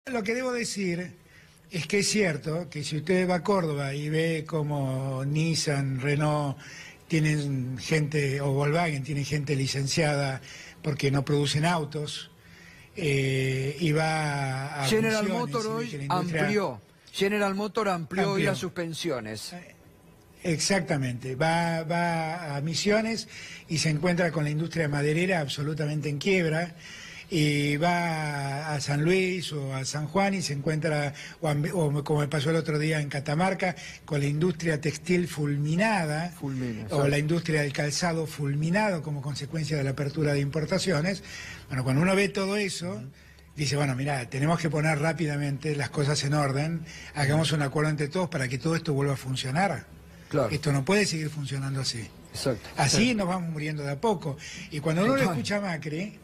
Lo que debo decir es que es cierto que si usted va a Córdoba y ve como Nissan, Renault tienen gente, o Volkswagen tiene gente licenciada porque no producen autos, y va a General Misiones, Motor y ve hoy que la industria amplió hoy las suspensiones. Exactamente, va a Misiones y se encuentra con la industria maderera absolutamente en quiebra, y va a San Luis o a San Juan y se encuentra, o como me pasó el otro día en Catamarca, con la industria textil fulminada, o la industria del calzado fulminado como consecuencia de la apertura de importaciones. Bueno, cuando uno ve todo eso, dice, bueno, mira, tenemos que poner rápidamente las cosas en orden, hagamos un acuerdo entre todos para que todo esto vuelva a funcionar. Claro. Esto no puede seguir funcionando así. Exacto. Así nos vamos muriendo de a poco. Y cuando uno lo escucha a Macri,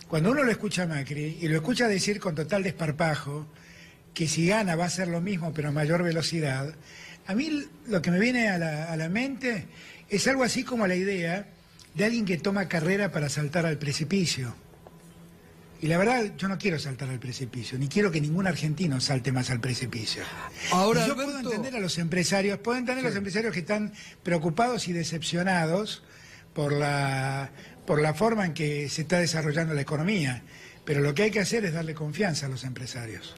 y lo escucha decir con total desparpajo que si gana va a ser lo mismo pero a mayor velocidad, a mí lo que me viene a la mente es algo así como la idea de alguien que toma carrera para saltar al precipicio. Y la verdad, yo no quiero saltar al precipicio, ni quiero que ningún argentino salte más al precipicio. Ahora, y yo Alberto, puedo entender a los empresarios, los empresarios que están preocupados y decepcionados por la forma en que se está desarrollando la economía. Pero lo que hay que hacer es darle confianza a los empresarios.